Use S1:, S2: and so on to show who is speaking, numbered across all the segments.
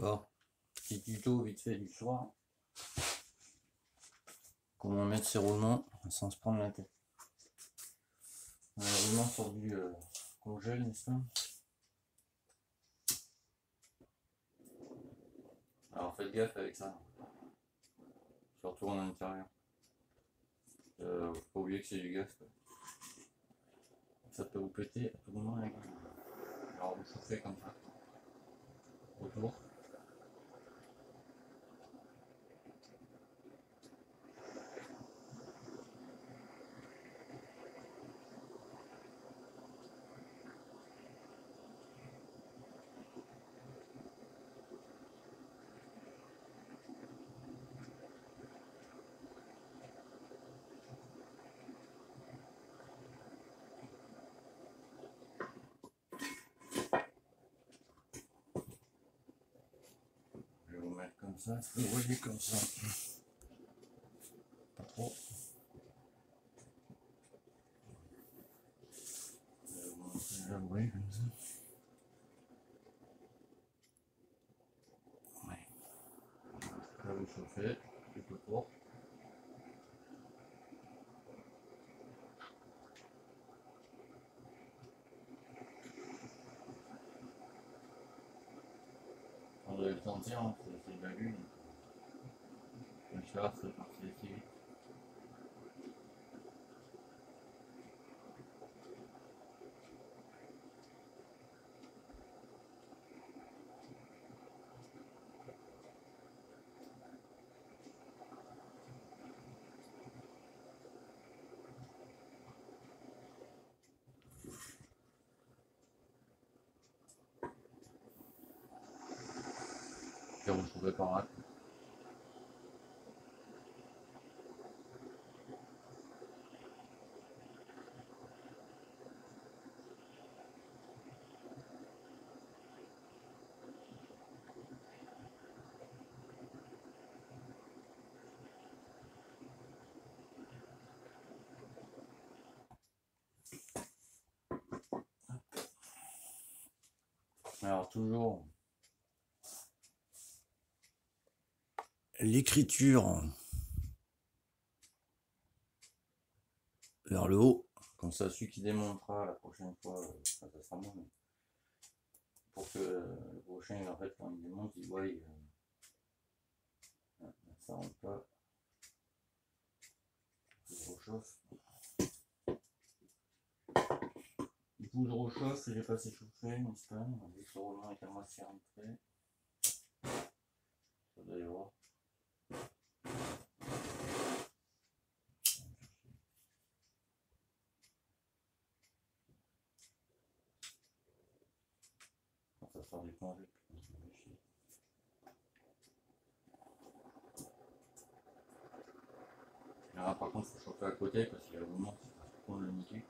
S1: Bon, petit tuto vite fait du soir. Comment mettre ses roulements sans se prendre la tête. Les roulements sur du congèle, n'est-ce pas? Alors faites gaffe avec ça. Surtout en intérieur. Faut pas oublier que c'est du gaz, quoi. Ça peut vous péter à tout moment avec. Alors vous chauffez comme ça. Autour. Je vais vous mettre comme ça, vous voyez comme ça. Pas trop. Je vais vous montrer le bruit comme ça. Ouais. Là vous chauffez, tout autour. On doit le sentir, hein, c'est de la lune. Le soir, c'est parti assez vite. Et vous le trouvez par là. Alors toujours l'écriture vers le haut, comme ça celui qui démontera la prochaine fois, ça sera bon, mais pour que le prochain en fait quand il démonte il voit ça rentre pas, je rechauffe. Du coup je rechauffe, j'ai pas s'échauffer, n'est-ce pas? On dit que le roulement est à moitié rentré. Ça doit y avoir. Ça sort du conduit. Là par contre il faut chauffer à côté parce qu'il y a le roulement qui va le niquer.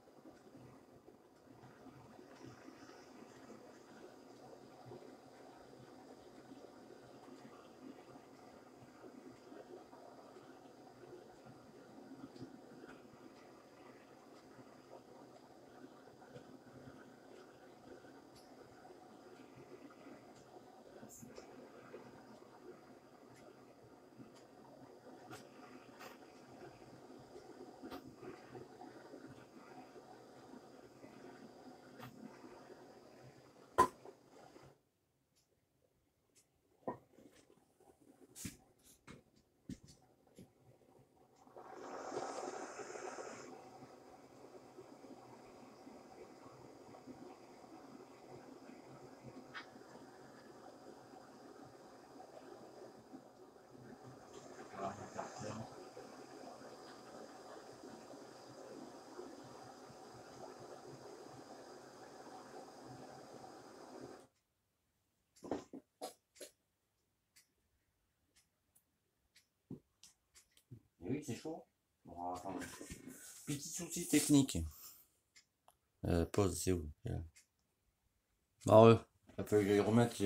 S1: Et oui, c'est chaud. Bon, attendez. Petit souci technique. Pause, c'est où? Bon, il a fallu que j'aille remettre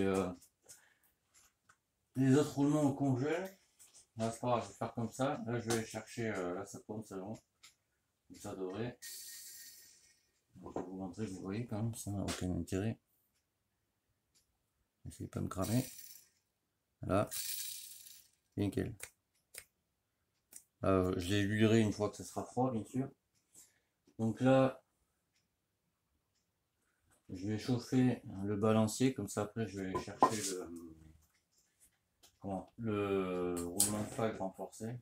S1: les autres roulements au congèle. Là, c'est pas grave, je vais faire comme ça. Là, je vais chercher. Là, ça tourne, c'est bon. Donc, ça devrait. Donc, je vais vous montrer, vous voyez quand même, ça n'a aucun intérêt. Essayez pas de me cramer. Là, nickel. Je les huilerai une fois que ça sera froid, bien sûr. Donc là, je vais chauffer le balancier, comme ça après je vais chercher le roulement de fag renforcé.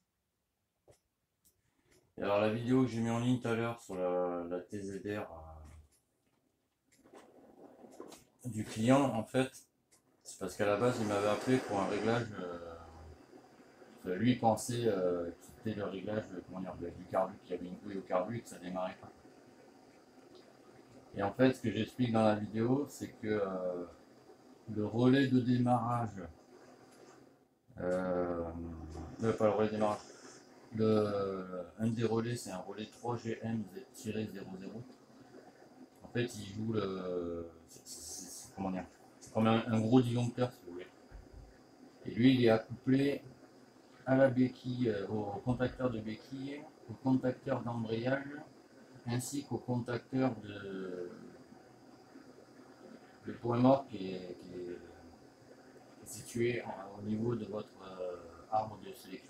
S1: Et alors la vidéo que j'ai mis en ligne tout à l'heure sur la TZR du client, en fait, c'est parce qu'à la base il m'avait appelé pour un réglage. Lui il pensait que c'était le réglage du carbu, qu'il y avait une couille au carbu et que ça démarrait pas. Et en fait, ce que j'explique dans la vidéo, c'est que le relais de démarrage, pas le relais de démarrage, un des relais, c'est un relais 3GM-00. En fait, il joue comment dire, c'est comme un gros disjoncteur, si vous voulez. Et lui, il est accouplé à la béquille, au contacteur de béquille, au contacteur d'embrayage, ainsi qu'au contacteur de point mort qui est situé au niveau de votre arbre de sélection.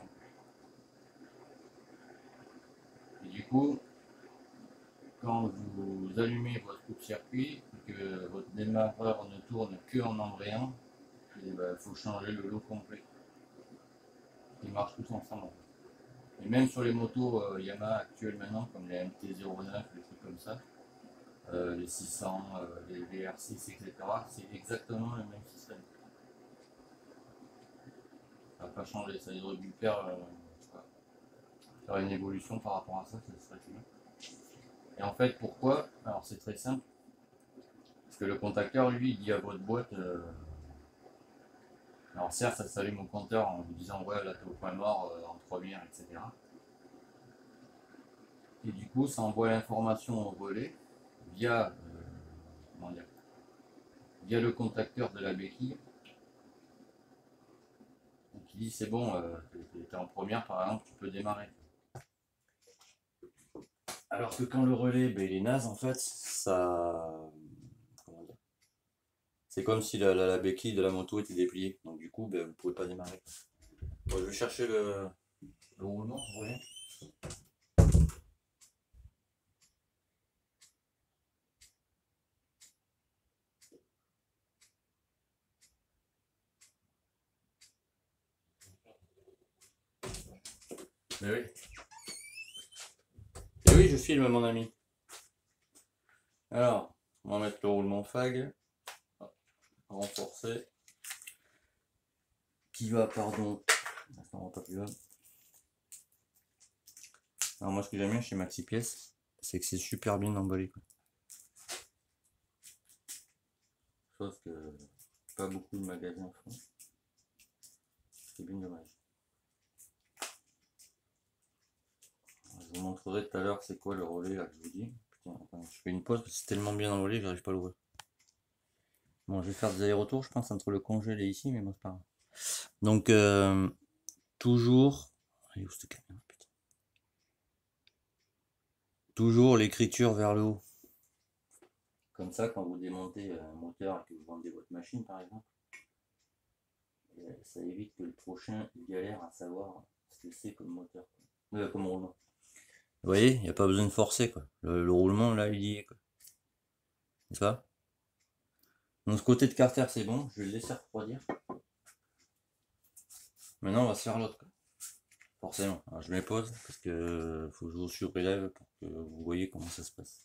S1: Et du coup, quand vous allumez votre coupe-circuit et que votre démarreur ne tourne que en embrayant, il faut changer le lot complet. Ils marchent tous ensemble. Et même sur les motos Yamaha actuelles maintenant, comme les MT-09, les trucs comme ça, les 600, les VR6, etc., c'est exactement le même système. Ça n'a pas changé, ça aurait dû faire une évolution par rapport à ça, ça serait bien. Et en fait, pourquoi? Alors c'est très simple. Parce que le contacteur, lui, il dit à votre boîte, alors certes, ça s'allume au compteur en vous disant ouais, là t'es au point mort, en première, etc. Et du coup, ça envoie l'information au relais via, via le contacteur de la béquille. Donc il dit c'est bon, t'es en première par exemple, tu peux démarrer. Alors que quand le relais il est naze, en fait, c'est comme si la béquille de la moto était dépliée. Donc du coup, vous ne pouvez pas démarrer. Bon, je vais chercher le roulement, vous voyez. Mais oui. Et oui, je filme mon ami. Alors, on va mettre le roulement fag renforcé qui va, pardon. Attends, pas plus loin. Alors moi, ce que j'aime bien chez Maxi Pièces, c'est que c'est super bien emballé. Chose que pas beaucoup de magasins font. C'est bien dommage. Je vous montrerai tout à l'heure c'est quoi le relais là que je vous dis. Putain, attends, je fais une pause parce que c'est tellement bien emballé que j'arrive pas à l'ouvrir. Bon, je vais faire des allers-retours, je pense, entre le congèle et ici, mais bon, c'est pas grave. Donc, toujours. Allez, où cette caméra, putain. Toujours l'écriture vers le haut. Comme ça, quand vous démontez un moteur et que vous vendez votre machine, par exemple, ça évite que le prochain galère à savoir ce que c'est comme moteur, comme roulement. Vous voyez, il n'y a pas besoin de forcer, quoi. Le roulement, là, il y est, quoi. C'est ça? Donc, ce côté de carter, c'est bon, je vais le laisser refroidir. Maintenant, on va se faire l'autre, quoi. Forcément. Alors, je mets pause parce que faut que je vous surélève pour que vous voyez comment ça se passe.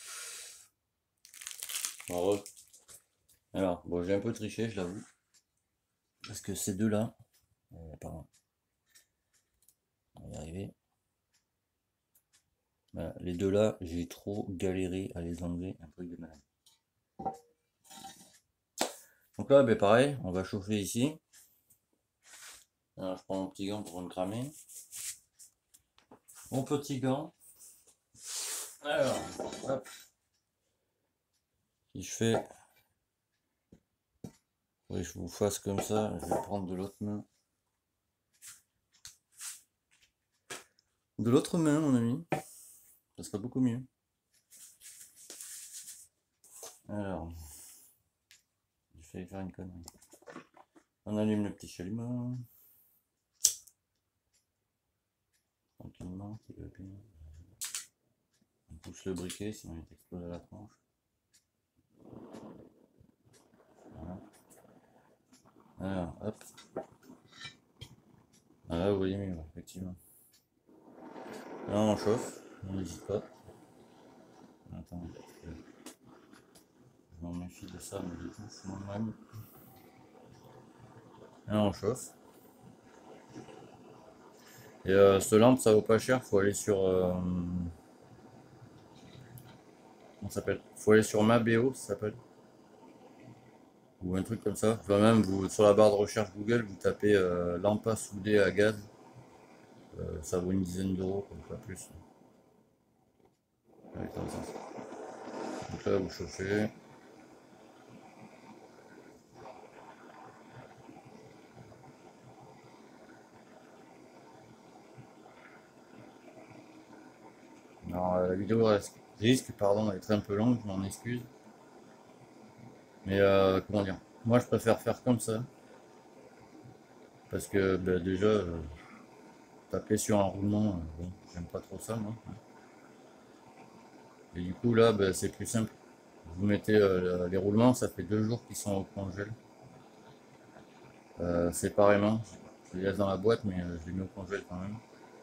S1: Bon, alors, bon, j'ai un peu triché, je l'avoue. Parce que ces deux-là, pardon, on va y arriver. Voilà, les deux-là, j'ai trop galéré à les enlever, un truc de malade. Donc là, ben pareil, on va chauffer ici. Alors, je prends mon petit gant pour me cramer. Mon petit gant. Alors, hop. Si je fais... Oui, je vous fasse comme ça, je vais prendre de l'autre main. De l'autre main, mon ami. Ça sera beaucoup mieux. Alors, j'ai failli faire une connerie. On allume le petit chalumeau. Tranquillement, c'est bien. On pousse le briquet, sinon il explose à la tranche. Voilà. Alors, hop. Voilà, vous voyez mieux, effectivement. Là, on chauffe, on n'hésite pas. Attends, je m'en méfie de ça, mais du coup, je suis moi-même. Là, on chauffe. Et cette lampe, ça vaut pas cher, faut aller sur. Comment ça s'appelle? Faut aller sur Mabeo, ça s'appelle. Ou un truc comme ça. Enfin, même, vous, sur la barre de recherche Google, vous tapez lampe à souder à gaz. Ça vaut une dizaine d'euros, pas plus. Ouais, comme ça. Donc là, vous chauffez. Alors, la vidéo risque, pardon, d'être un peu longue, je m'en excuse. Mais comment dire? Moi, je préfère faire comme ça. Parce que bah, déjà, taper sur un roulement, bon, j'aime pas trop ça, moi. Et du coup, là, bah, c'est plus simple. Vous mettez les roulements, ça fait 2 jours qu'ils sont au congèle. Séparément. Je les laisse dans la boîte, mais je les mets au congèle quand même.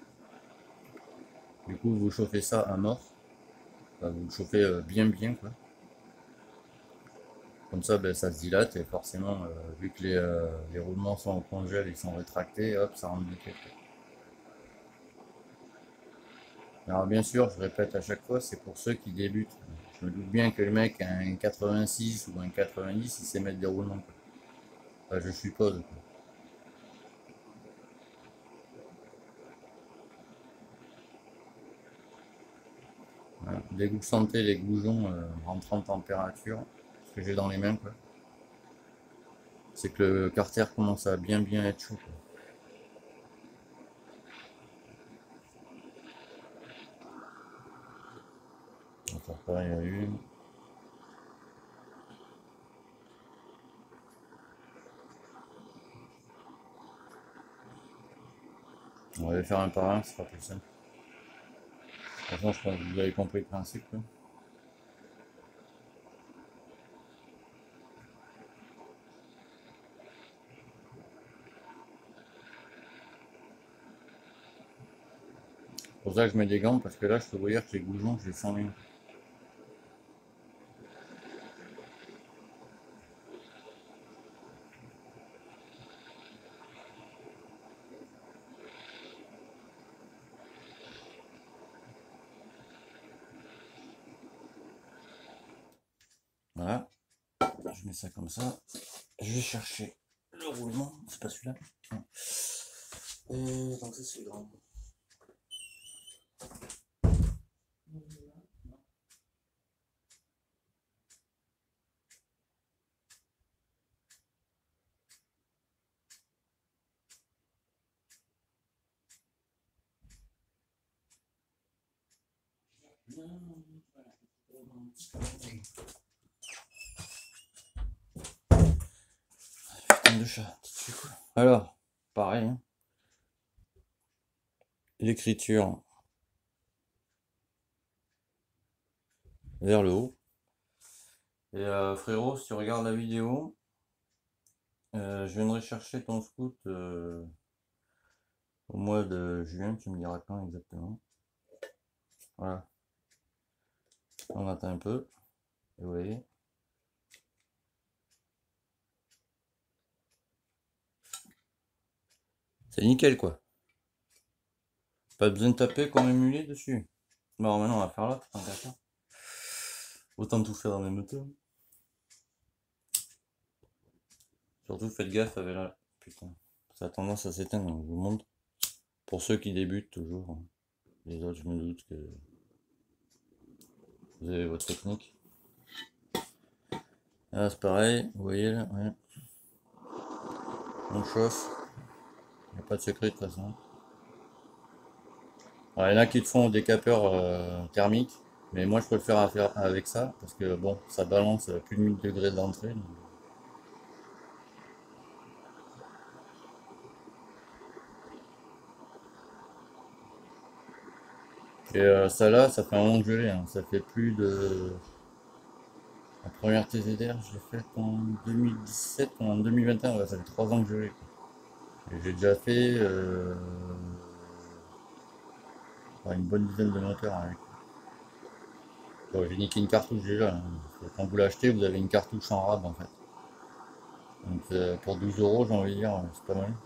S1: Du coup, vous chauffez ça à mort. Enfin, vous le chauffez bien quoi. Comme ça, ben, ça se dilate et forcément, vu que les roulements sont au congèle, ils sont rétractés, hop, ça rentre nickel. Alors bien sûr, je répète à chaque fois, c'est pour ceux qui débutent. Je me doute bien que le mec a un 86 ou un 90, il sait mettre des roulements. Enfin, je suppose. Voilà. Dès que vous sentez les goujons rentrant en température, ce que j'ai dans les mains, c'est que le carter commence à bien être chaud. On va faire pareil à une. On va les faire un par un, ce sera plus simple. De toute façon, je pense que vous avez compris le principe. C'est pour ça que je mets des gants, parce que là, je peux vous dire que les goujons, je les sens bien. Voilà, je mets ça comme ça. Je vais chercher le roulement, c'est pas celui-là. Et donc ça c'est le grand. Putain de chat, c'est cool. Alors, pareil, hein. L'écriture vers le haut. Et frérot, si tu regardes la vidéo, je viendrai chercher ton scout au mois de juin, tu me diras quand exactement. Voilà. On attend un peu. Et vous voyez. C'est nickel quoi. Pas besoin de taper comme émulé dessus. Bon maintenant on va faire là, tant qu'à faire. Autant tout faire en même temps. Surtout faites gaffe avec la... Putain, ça a tendance à s'éteindre, je vous montre. Pour ceux qui débutent toujours. Les autres je me doute que vous avez votre technique. Là c'est pareil, vous voyez là, ouais. On chauffe. Il n'y a pas de secret de toute façon. Alors, il y en a qui le font au décapeur thermique. Mais moi je préfère faire avec ça. Parce que bon, ça balance plus de 1000 degrés d'entrée. Et ça là, ça fait un moment que je l'ai, hein. Ça fait plus de... La première TZR, je l'ai faite en 2017, en 2021, ouais, ça fait 3 ans que je l'ai, quoi. Et j'ai déjà fait une bonne dizaine de moteurs avec. Bon, j'ai niqué une cartouche déjà, hein. Parce que quand vous l'achetez, vous avez une cartouche en rab en fait. Donc pour 12 euros, j'ai envie de dire, c'est pas mal.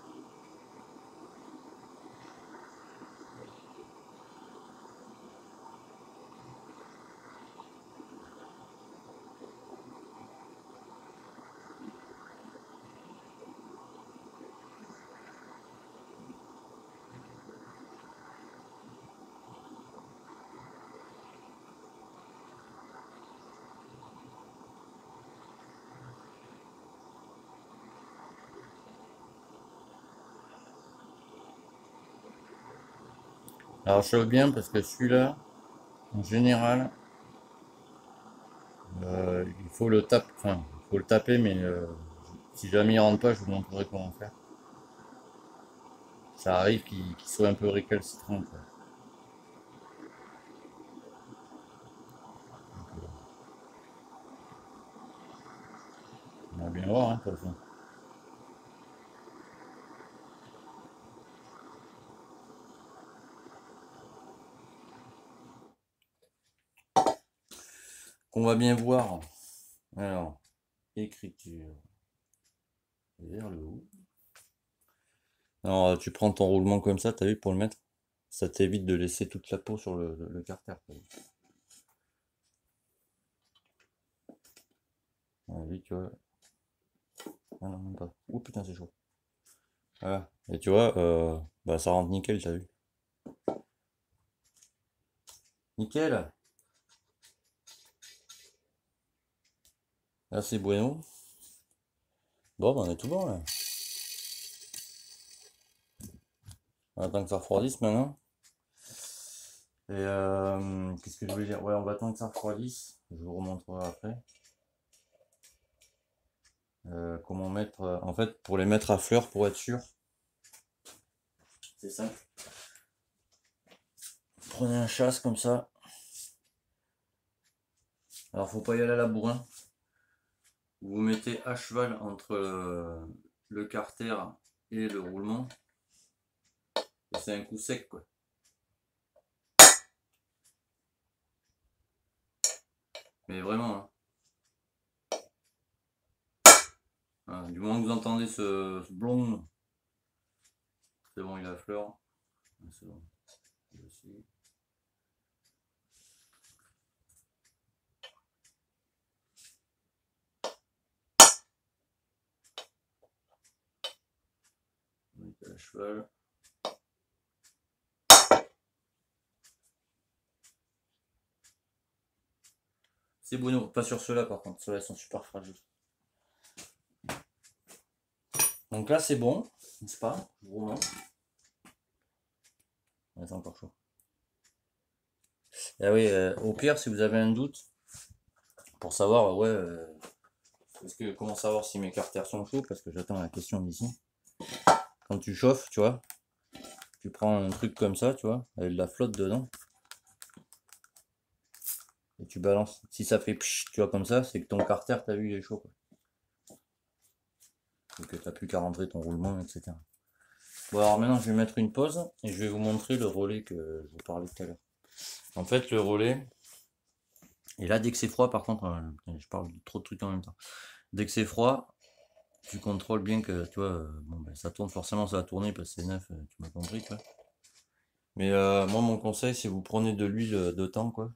S1: Alors je sais bien parce que celui-là, en général, il faut le taper, enfin, il faut le taper, mais si jamais il rentre pas, je vous montrerai comment faire. Ça arrive qu'il soit un peu récalcitrant, quoi. Donc, on va bien voir, hein, de toute façon. Qu'on va bien voir. Alors, écriture vers le haut. Alors, tu prends ton roulement comme ça, t'as vu, pour le mettre. Ça t'évite de laisser toute la peau sur le carter. Ouais, lui, tu vois. Ah non, même pas. Oh putain, c'est chaud. Voilà. Et tu vois, bah, ça rentre nickel, t'as vu. Nickel. Là, c'est bueno. Bon, bah, on est tout bon, là. On attend que ça refroidisse maintenant. Et qu'est-ce que je voulais dire? Ouais, on va attendre que ça refroidisse. Je vous remontrerai après. Comment mettre. En fait, pour les mettre à fleur, pour être sûr, c'est simple. Prenez un chasse comme ça. Alors, faut pas y aller à la bourrin. Vous vous mettez à cheval entre le carter et le roulement. Et c'est un coup sec, quoi. Mais vraiment, hein. Voilà, du moment que vous entendez ce blond, c'est bon, il a fleur. C'est bon. Aussi. On est à cheval. C'est Bruno, pas sur ceux-là par contre, ceux-là sont super fragiles. Donc là c'est bon, n'est-ce pas? Je vous remonte. Ouais, c'est encore chaud. Et oui, au pire, si vous avez un doute, pour savoir, ouais, comment savoir si mes carters sont chauds, parce que j'attends la question d'ici. Quand tu chauffes, tu vois, tu prends un truc comme ça, tu vois, avec de la flotte dedans, et tu balances. Si ça fait psh, tu vois, comme ça, c'est que ton carter, t'as vu, il est chaud, quoi. Et que t'as plus qu'à rentrer ton roulement, etc. Bon, alors maintenant, je vais mettre une pause, et je vais vous montrer le relais que je vous parlais tout à l'heure. En fait, le relais, et là, dès que c'est froid, par contre, je parle de trop de trucs en même temps. Dès que c'est froid, tu contrôles bien que, tu vois, bon, ben, ça tourne, forcément, ça va tourner parce que c'est neuf, tu m'as compris, quoi. Mais moi, mon conseil, c'est vous prenez de l'huile de thym, quoi.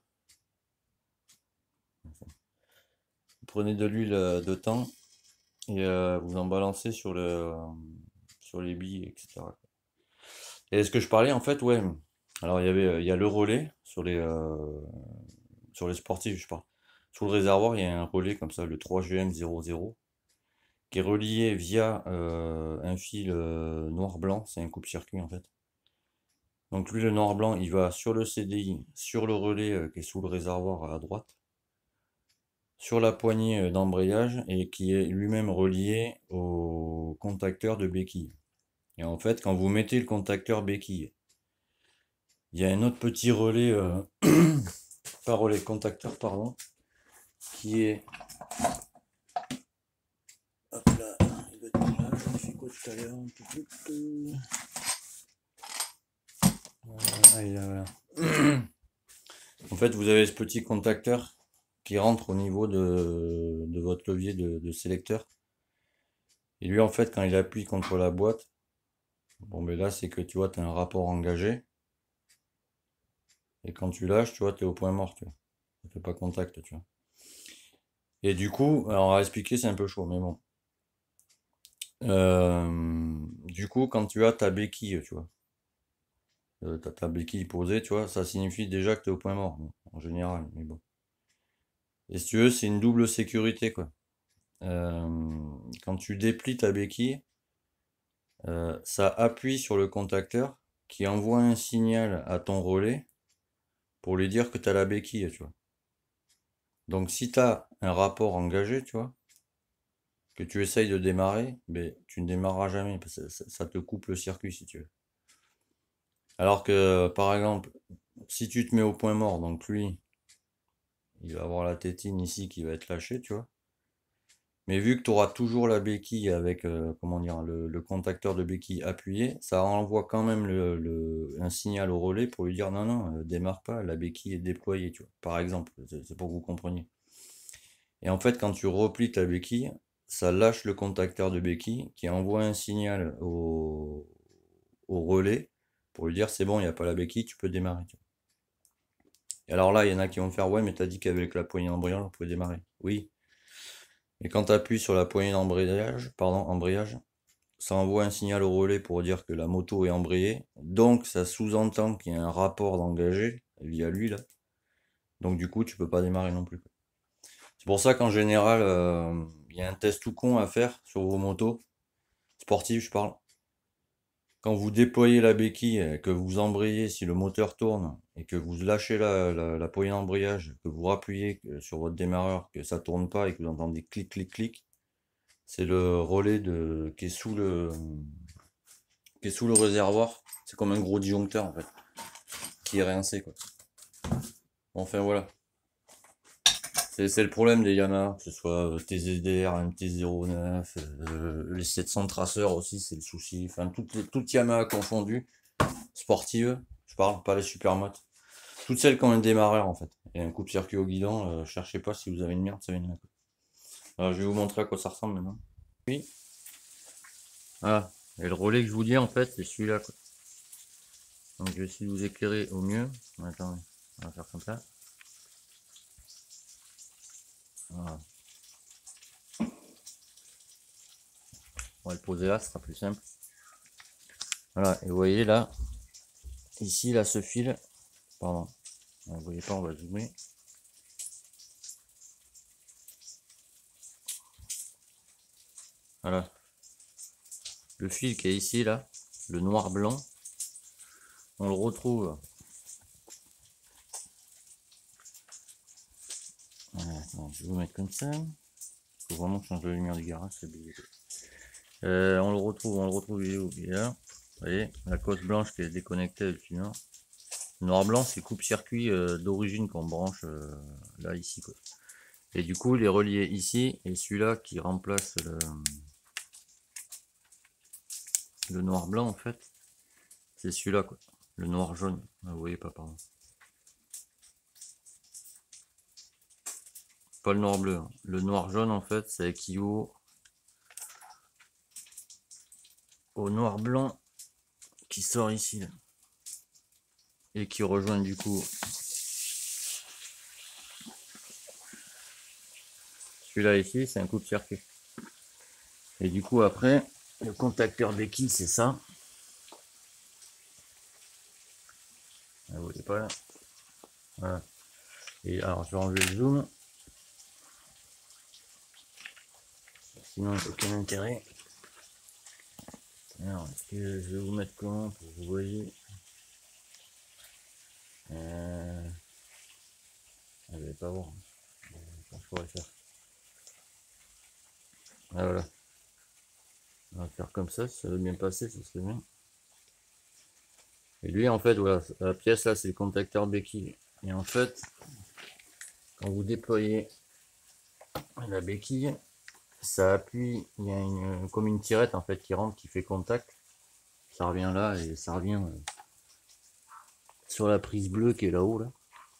S1: Vous prenez de l'huile de thym et vous en balancez sur les billes, etc. Et ce que je parlais, en fait, ouais. Alors, il y a le relais sur les sportifs, je parle. Sur le réservoir, il y a un relais comme ça, le 3GM00, qui est relié via un fil noir-blanc, c'est un coupe-circuit en fait. Donc lui, le noir-blanc, il va sur le CDI, sur le relais qui est sous le réservoir à droite, sur la poignée d'embrayage et qui est lui-même relié au contacteur de béquille. Et en fait, quand vous mettez le contacteur béquille il y a un autre petit relais, pas relais, contacteur, pardon, qui est... Hop là, il doit être là, j'en ai fait quoi tout à l'heure? Ah, il est là, voilà. En fait, vous avez ce petit contacteur qui rentre au niveau de votre levier de sélecteur. Et lui, en fait, quand il appuie contre la boîte, bon, mais là, c'est que tu vois, tu as un rapport engagé. Et quand tu lâches, tu vois, tu es au point mort, tu vois. Ça fait pas contact, tu vois. Et du coup, alors à expliquer, c'est un peu chaud, mais bon. Du coup, quand tu as ta béquille, tu vois, t'as ta béquille posée, tu vois, ça signifie déjà que tu es au point mort, bon, en général, mais bon. Et si tu veux, c'est une double sécurité, quoi. Quand tu déplies ta béquille, ça appuie sur le contacteur qui envoie un signal à ton relais pour lui dire que tu as la béquille, tu vois. Donc si tu as un rapport engagé, tu vois, que tu essayes de démarrer, mais tu ne démarreras jamais parce que ça te coupe le circuit si tu veux. Alors que par exemple, si tu te mets au point mort, donc lui, il va avoir la tétine ici qui va être lâchée, tu vois. Mais vu que tu auras toujours la béquille avec comment dire, le contacteur de béquille appuyé, ça envoie quand même un signal au relais pour lui dire non, non, démarre pas, la béquille est déployée, tu vois. Par exemple, c'est pour que vous compreniez. Et en fait, quand tu replies ta béquille, ça lâche le contacteur de béquille qui envoie un signal au relais pour lui dire c'est bon, il n'y a pas la béquille, tu peux démarrer. Tu vois. Et alors là, il y en a qui vont me faire ouais, mais t'as dit qu'avec la poignée d'embrayage, on pouvait démarrer. Oui. Et quand tu appuies sur la poignée d'embrayage, pardon, embrayage, ça envoie un signal au relais pour dire que la moto est embrayée. Donc ça sous-entend qu'il y a un rapport d'engagé via lui là. Donc du coup, tu peux pas démarrer non plus. C'est pour ça qu'en général, il y a un test tout con à faire sur vos motos, sportives je parle. Quand vous déployez la béquille, que vous embrayez, si le moteur tourne, et que vous lâchez la poignée d'embrayage, que vous rappuyez sur votre démarreur, que ça tourne pas et que vous entendez clic, clic, clic, c'est le relais qui est sous le réservoir. C'est comme un gros disjoncteur en fait, qui est rincé quoi. Enfin voilà. C'est le problème des Yamaha, que ce soit TZR, MT-09, les 700 traceurs aussi, c'est le souci. Enfin, toutes Yamaha confondues, sportives, je parle, pas les supermotes. Toutes celles qui ont un démarreur en fait. Et un coupe-circuit au guidon, cherchez pas si vous avez une merde, ça vient de là. Alors je vais vous montrer à quoi ça ressemble maintenant. Oui. Ah, et le relais que je vous dis en fait, c'est celui-là. Donc je vais essayer de vous éclairer au mieux. Attendez, on va faire comme ça. Voilà. On va le poser là, ce sera plus simple. Voilà, et vous voyez là, ici, là, ce fil, pardon, vous voyez pas, on va zoomer. Voilà, le fil qui est ici, là, le noir-blanc, on le retrouve. Voilà, attends, je vais vous mettre comme ça. Il faut vraiment changer la lumière du garage, c'est obligé. On le retrouve, il est où? Il est là. Vous voyez, la cosse blanche qui est déconnectée avec le nord. Noir-blanc, c'est coupe-circuit d'origine qu'on branche là, ici, quoi. Et du coup, il est relié ici, et celui-là qui remplace le noir-blanc, en fait, c'est celui-là, quoi. Le noir-jaune. Ah, vous voyez pas, pardon. Pas le noir-bleu. Hein. Le noir-jaune, en fait, ça équivaut au noir-blanc qui sort ici, là. Et qui rejoint, du coup, celui-là ici, c'est un coupe-circuit. Et du coup, après, le contacteur béquille, c'est ça. Ah, vous voyez pas là. Voilà. Et alors, je vais enlever le zoom. Sinon, il n'y a aucun intérêt. Alors, est-ce que je vais vous mettre comment pour que vous voyez vous n'allez pas voir. Je pourrais faire. Ah, voilà. On va faire comme ça, si ça veut bien passer, ce serait bien. Et lui, en fait, voilà, la pièce là, c'est le contacteur béquille. Et en fait, quand vous déployez la béquille, ça appuie, il y a comme une tirette en fait qui rentre, qui fait contact. Ça revient là et ça revient sur la prise bleue qui est là-haut là.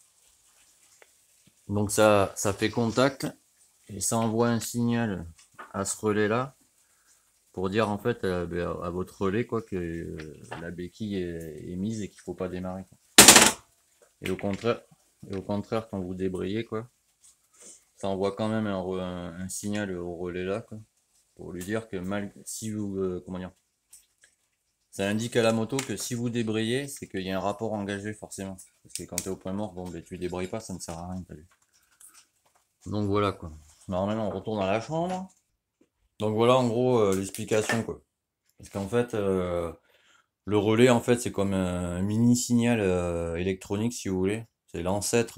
S1: Donc ça fait contact et ça envoie un signal à ce relais là pour dire en fait à votre relais quoi que la béquille est mise et qu'il faut pas démarrer quoi. Et au contraire quand vous débrayez quoi, ça envoie quand même un signal au relais là quoi, pour lui dire que si vous comment dire, ça indique à la moto que si vous débrayez, c'est qu'il y a un rapport engagé forcément. Parce que quand tu es au point mort, bon ben tu débrayes pas, ça ne sert à rien, t'as vu. Donc voilà quoi. Normalement on retourne à la chambre. Donc voilà en gros l'explication quoi. Parce qu'en fait le relais en fait c'est comme un mini signal électronique si vous voulez. C'est l'ancêtre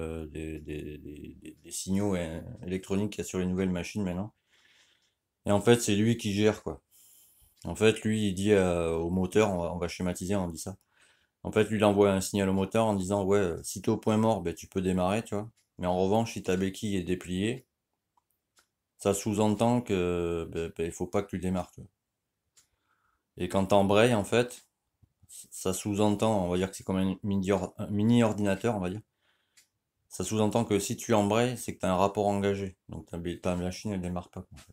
S1: des signaux électroniques qu'il y a sur les nouvelles machines maintenant. Et en fait c'est lui qui gère quoi. En fait lui il dit au moteur, on va schématiser, on dit ça. En fait, lui, il envoie un signal au moteur en disant ouais, si t'es au point mort, ben, tu peux démarrer, tu vois. Mais en revanche, si ta béquille est dépliée, ça sous-entend que il faut pas que tu démarres, tu vois. Et quand t'embrayes, en fait, ça sous-entend, on va dire que c'est comme un mini ordinateur, on va dire. Ça sous-entend que si tu embrayes, c'est que tu as un rapport engagé. Donc ta machine, elle démarre pas, quoi, en fait.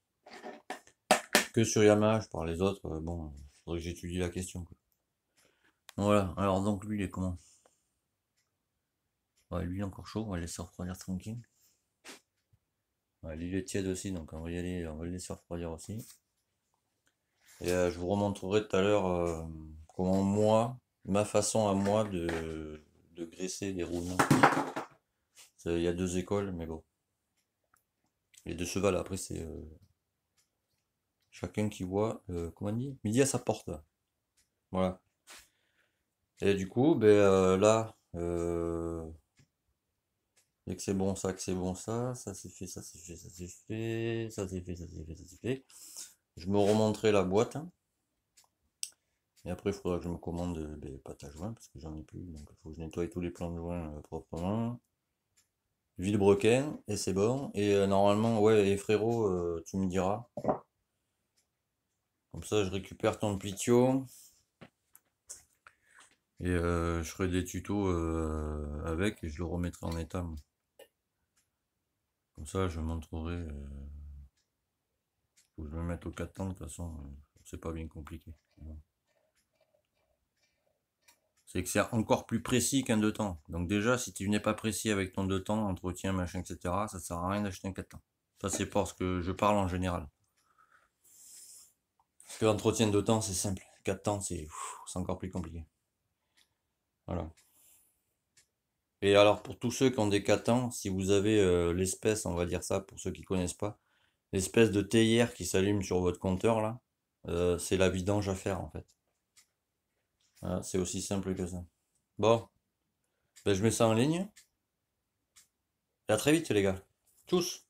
S1: Que sur Yamaha, je parle les autres, bon, faudrait que j'étudie la question, quoi. Voilà, alors donc lui, il est comment? Ouais, lui, il est encore chaud, on va le laisser refroidir tranquille. Ouais, l'île est tiède aussi, donc on va y aller, on va le laisser refroidir aussi. Et je vous remontrerai tout à l'heure comment moi, ma façon à moi de graisser les roues. Il y a deux écoles, mais bon. Les deux chevals, après c'est chacun qui voit, comment on dit, midi à sa porte. Voilà. Et du coup, ben là, dès que c'est bon ça, que c'est bon ça, ça c'est fait, ça c'est fait, ça c'est fait, ça c'est fait, ça c'est fait, ça c'est fait. Je me remonterai la boîte. Hein. Et après, il faudra que je me commande des pâtes à joint parce que j'en ai plus. Donc, il faut que je nettoie tous les plans de joint proprement. Vilebrequin, et c'est bon. Et normalement, ouais, et frérot, tu me diras. Comme ça, je récupère ton pitio. Et je ferai des tutos avec et je le remettrai en état. Moi. Comme ça, je montrerai. Faut que je me mette au 4 temps, de toute façon, c'est pas bien compliqué. Voilà. C'est que c'est encore plus précis qu'un 2 temps. Donc déjà, si tu n'es pas précis avec ton 2 temps, entretien, machin, etc., ça sert à rien d'acheter un 4 temps. Ça c'est parce que je parle en général. Parce que l'entretien de temps c'est simple. 4 temps c'est encore plus compliqué. Voilà. Et alors pour tous ceux qui ont des 4 temps, si vous avez l'espèce, on va dire ça, pour ceux qui connaissent pas, l'espèce de théière qui s'allume sur votre compteur là, c'est la vidange à faire en fait. Voilà, c'est aussi simple que ça. Bon, ben, je mets ça en ligne. Et à très vite les gars. Tous.